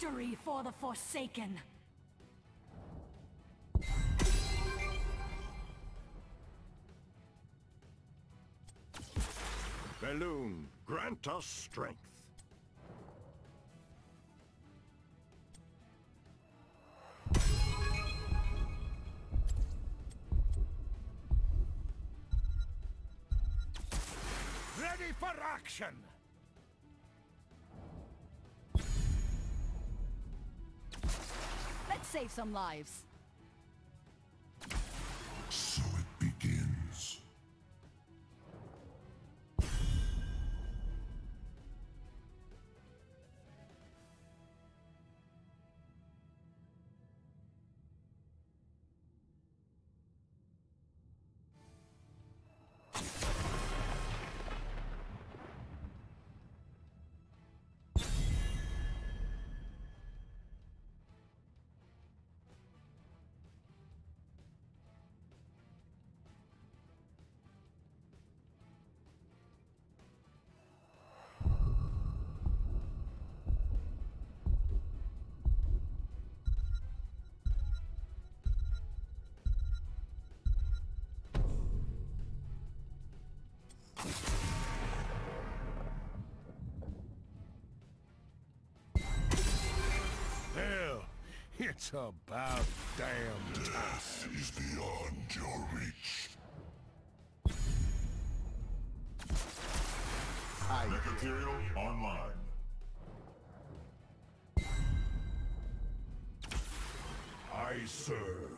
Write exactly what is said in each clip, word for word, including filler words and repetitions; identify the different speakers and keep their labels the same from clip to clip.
Speaker 1: Victory for the Forsaken!
Speaker 2: Balloon, grant us strength. Ready for action!
Speaker 1: Let's save some lives.
Speaker 3: So it begins.
Speaker 2: Hell, it's about damn time.
Speaker 3: Death is beyond your reach.
Speaker 2: I
Speaker 3: Material online. I serve.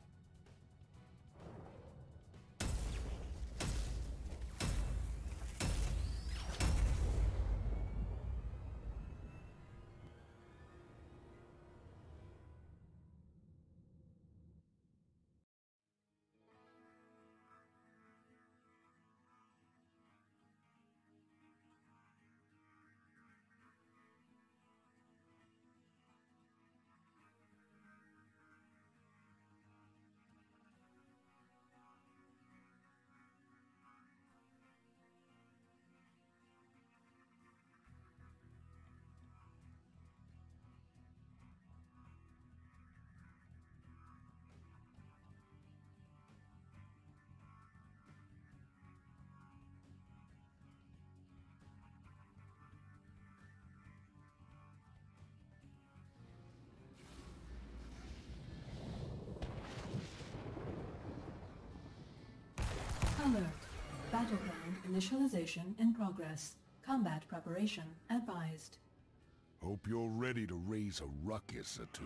Speaker 4: Alert. Battleground initialization in progress. Combat preparation advised.
Speaker 3: Hope you're ready to raise a ruckus or two.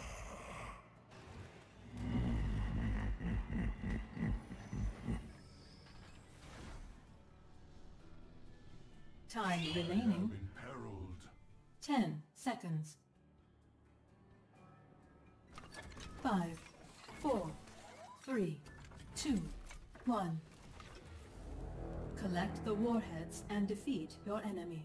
Speaker 4: Time remaining.
Speaker 3: Imperiled.
Speaker 4: Ten seconds. Five, four, three, two, one. Collect the warheads and defeat your enemy.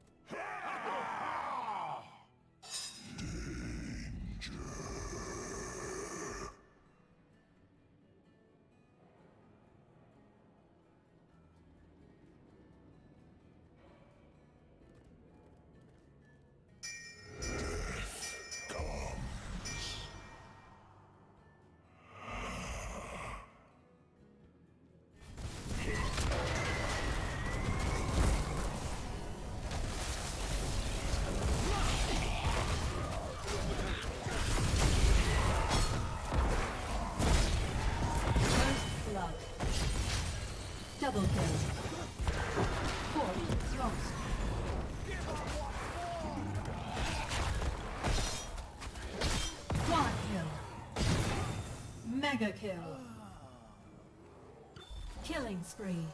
Speaker 4: Double kill. Forty lost. Quad kill. Mega kill. Killing spree.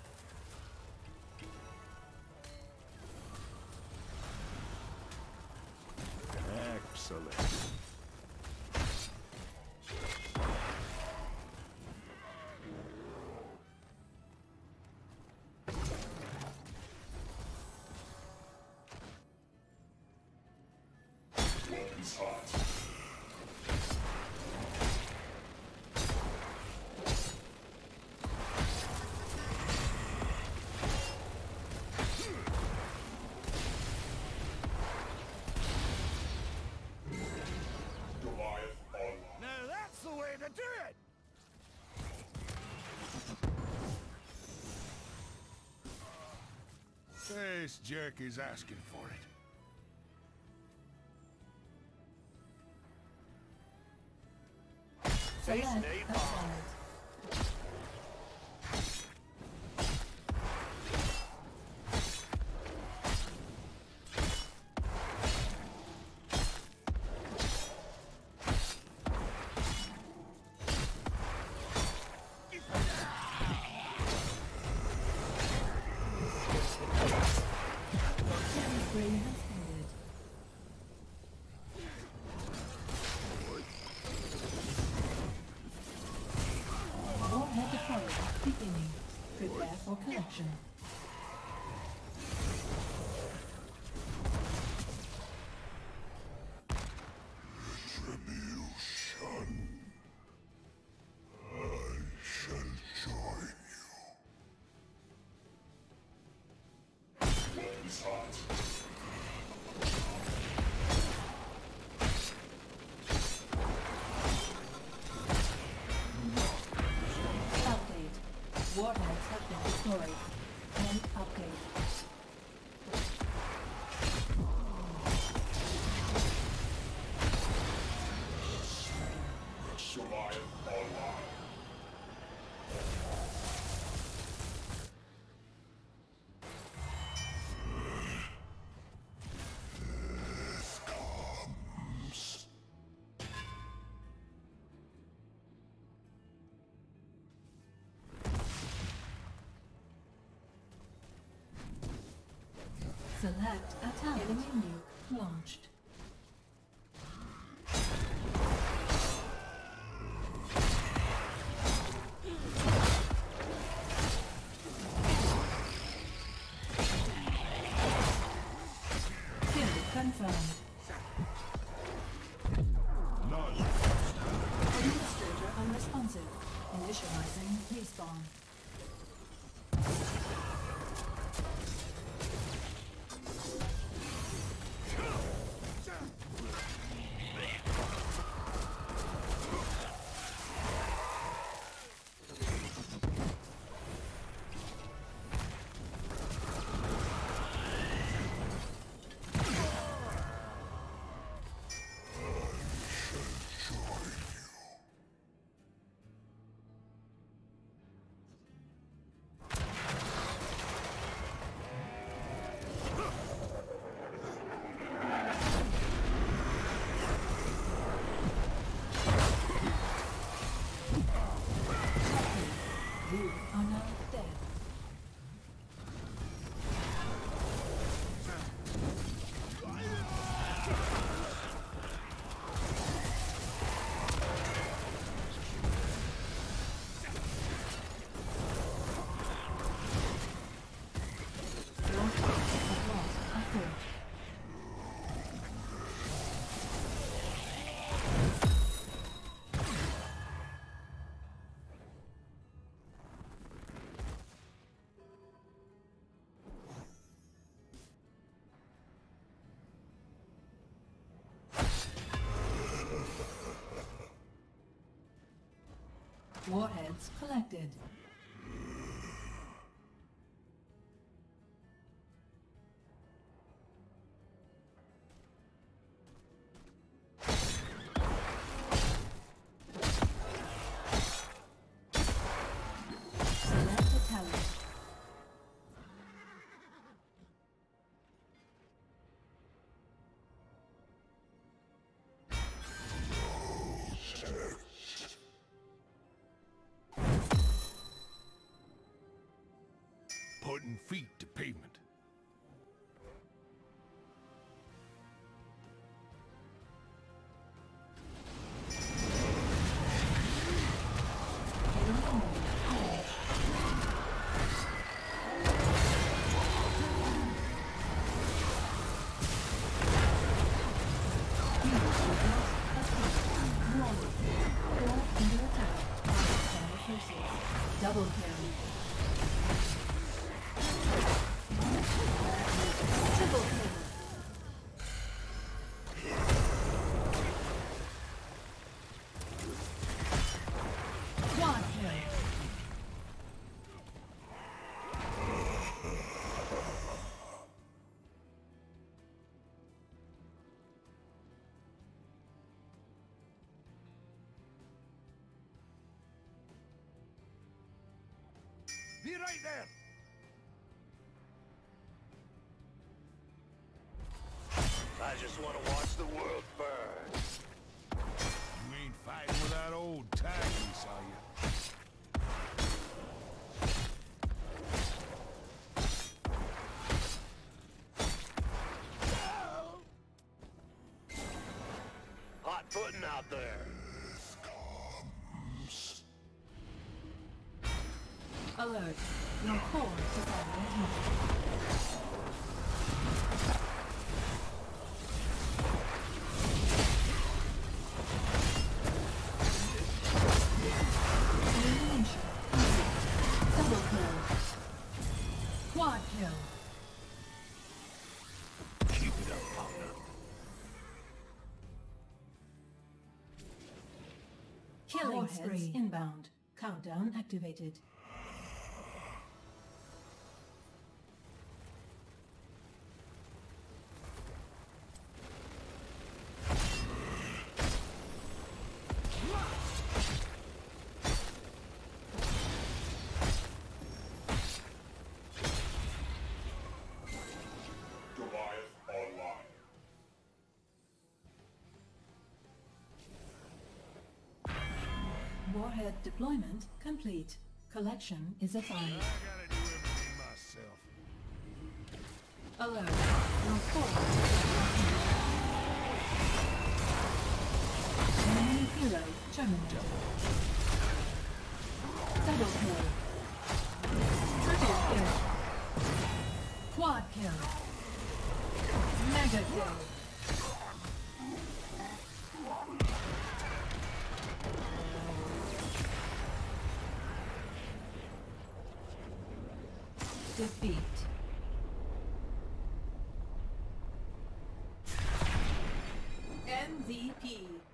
Speaker 2: Excellent.
Speaker 3: Weapons hot.
Speaker 2: do it!
Speaker 3: This jerk is asking for it.
Speaker 4: Select
Speaker 5: Face
Speaker 4: a
Speaker 5: napalm.
Speaker 4: target. Killing spree has ended. Warhead deployment beginning. Prepare for collection. Update. Warheads have been deployed. End update. Select a talent. Enemy nuke launched. Kill confirmed. Administrator unresponsive. Initializing respawn. You are now dead. Your forces have lost a fort. Warheads collected. Select a talent.
Speaker 3: Putting feet to pavement.
Speaker 4: Double kill. Triple kill.
Speaker 2: right there!
Speaker 5: I just want to watch the world burn.
Speaker 3: You ain't fighting without old Tigris, are you?
Speaker 5: Hot footing out there.
Speaker 4: Alert. Your core is under attack. Elimination. Double kill. Quad kill.
Speaker 3: Keep it up, partner.
Speaker 4: Killing spree inbound. Countdown activated. Warhead deployment complete. Collection is assigned.
Speaker 3: I gotta do everything myself.
Speaker 4: Alert. Your core is enemy hero terminated. Double kill. Triple kill. Quad kill. Mega kill. Defeat. M V P.